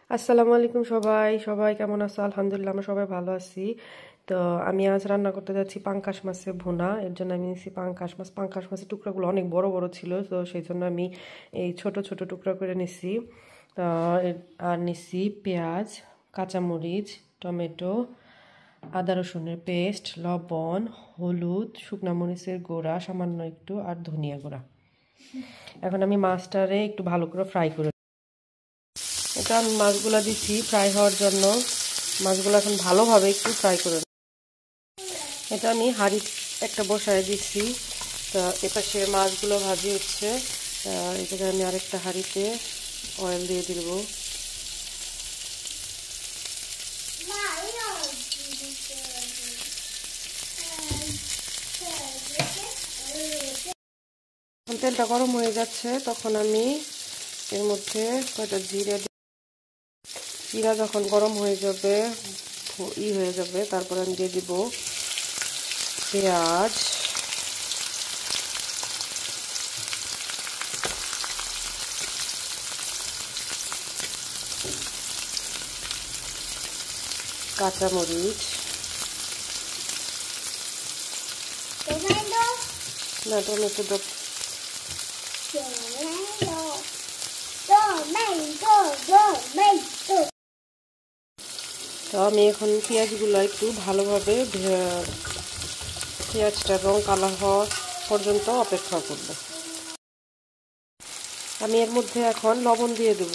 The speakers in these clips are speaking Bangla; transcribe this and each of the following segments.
আসসালামু আলাইকুম সবাই সবাই কেমন আছো? আলহামদুলিল্লাহ আমরা সবাই ভালো আছি। তো আমি আজ রান্না করতে যাচ্ছি পাঙ্কাশ মাছের ভুনা। এর জন্য আমি নিয়েছি পাঙ্কাশ মাছের টুকরাগুলো অনেক বড় বড় ছিল, তো সেই জন্য আমি এই ছোট ছোট টুকরা করে নিছি। আর নিছি পেঁয়াজ, কাঁচামরিচ, টমেটো, আদা রসুনের পেস্ট, লবণ, হলুদ, শুকনা মরিচের গুঁড়া সামান্য একটু, আর ধনিয়া গুঁড়া। এখন আমি মাছটারে একটু ভালো করে ফ্রাই করে, এটা আমি মাছগুলো দিচ্ছি ফ্রাই হওয়ার জন্য। মাছগুলো এখন ভালোভাবে একটু ফ্রাই করে, এটা আমি হাঁড়ি একটা বসায় দিচ্ছি। তো এপাশে মাছগুলো ভাজি হচ্ছে। এই জায়গায় আমি আরেকটা হাঁড়িতে অয়েল দিয়ে দিব। তেলটা গরম হয়ে যাচ্ছে, তখন আমি এর মধ্যে কয়টা জিরা যখন গরম হয়ে যাবে হয়ে যাবে, তারপর আমি দিয়ে দিব পেঁয়াজ, কাঁচামরিচ, না টমেটো তো আমি এখন পেঁয়াজগুলো একটু ভালোভাবে পেঁয়াজটা রং কালার হওয়া পর্যন্ত অপেক্ষা করব। আমি এর মধ্যে এখন লবণ দিয়ে দেব।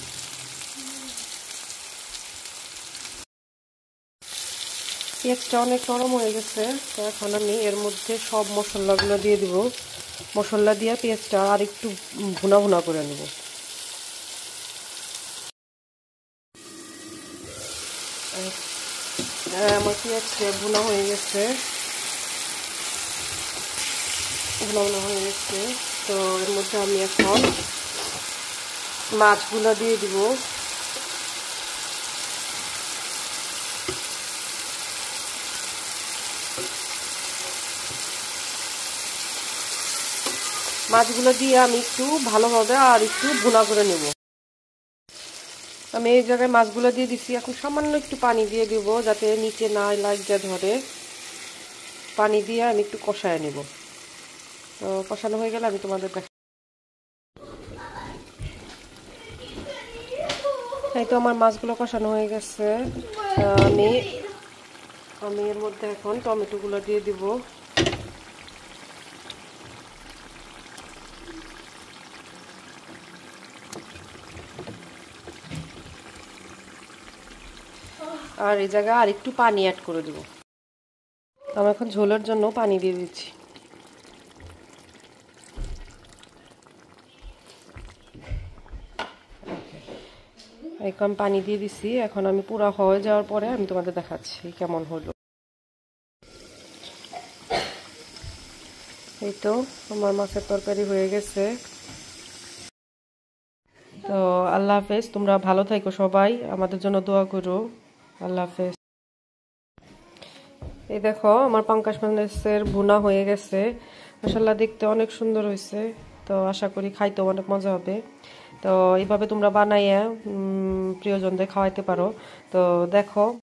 পেঁয়াজটা অনেক নরম হয়ে গেছে, তো এখন আমি এর মধ্যে সব মশলাগুলো দিয়ে দিব। মশলা দিয়ে পেঁয়াজটা আর একটু ভুনা ভুনা করে নেব। আমার পেঁয়াজটা ভুনা হয়ে গেছে, ভুনা ভুনা হয়ে গেছে। তো এর মধ্যে আমি এখন মাছগুলো দিয়ে দিব। মাছগুলো দিয়ে আমি একটু ভালোভাবে আর একটু ভুনা করে নেব। আমি এই জায়গায় মাছগুলো দিয়ে দিচ্ছি। এখন সামান্য একটু পানি দিয়ে দিব, যাতে নিচে না লাগিয়ে ধরে। পানি দিয়ে আমি একটু কষায় নেব। তো কষানো হয়ে গেলে আমি তোমাদের এই তো আমার মাছগুলো কষানো হয়ে গেছে। আমি আমি এর মধ্যে এখন টমেটোগুলো দিয়ে দিব। আর এই জায়গায় আর একটু পানি অ্যাড করে দেব। আমি এখন ঝোলের জন্য পানি দিয়ে দিচ্ছি। এখন পানি দিয়ে দিচ্ছি। এখন আমি পুরো হয়ে যাওয়ার পরে আমি তোমাদের দেখাচ্ছি কেমন হলো। এই তো আমার মাছের তরকারি হয়ে গেছে। তো আল্লাহ হাফেজ, তোমরা ভালো থাকো, সবাই আমাদের জন্য দোয়া করো। আল্লাহ হাফেজ। এই দেখো আমার পাঙ্কাশ মাছের ভুনা হয়ে গেছে। মাশাআল্লাহ দেখতে অনেক সুন্দর হয়েছে। তো আশা করি খাইতেও অনেক মজা হবে। তো এইভাবে তোমরা বানাইয়া প্রিয়জনদের খাওয়াইতে পারো। তো দেখো।